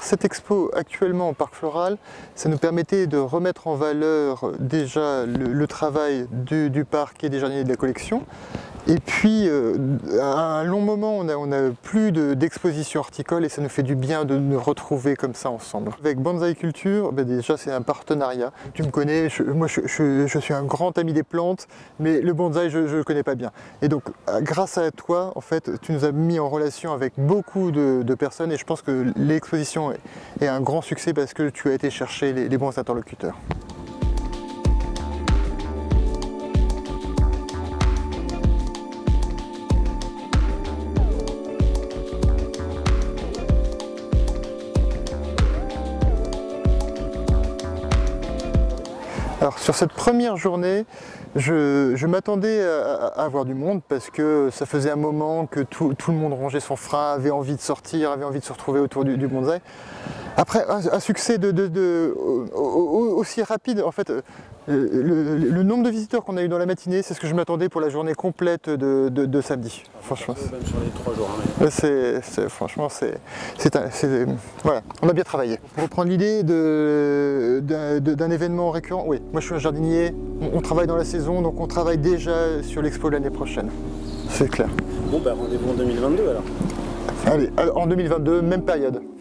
cette expo actuellement au Parc Floral, ça nous permettait de remettre en valeur déjà le travail du parc et des jardiniers de la collection. Et puis, à un long moment, on a plus d'exposition horticole et ça nous fait du bien de nous retrouver comme ça ensemble. Avec Bonsaï Culture, ben déjà c'est un partenariat. Tu me connais, moi je suis un grand ami des plantes, mais le bonsaï je ne le connais pas bien. Et donc, grâce à toi, en fait, tu nous as mis en relation avec beaucoup de personnes et je pense que l'exposition est un grand succès parce que tu as été chercher les bons interlocuteurs. Alors sur cette première journée, je m'attendais à avoir du monde parce que ça faisait un moment que tout le monde rongeait son frein, avait envie de sortir, avait envie de se retrouver autour du bonsaï. Après, un succès aussi rapide, en fait, le nombre de visiteurs qu'on a eu dans la matinée, c'est ce que je m'attendais pour la journée complète de samedi. Franchement, même sur les 3 jours. Hein, franchement, voilà, on a bien travaillé. Pour reprendre l'idée d'un événement récurrent, oui, moi je suis un jardinier, on travaille dans la saison, donc on travaille déjà sur l'expo l'année prochaine. C'est clair. Bon, ben rendez-vous en 2022 alors. Allez, en 2022, même période.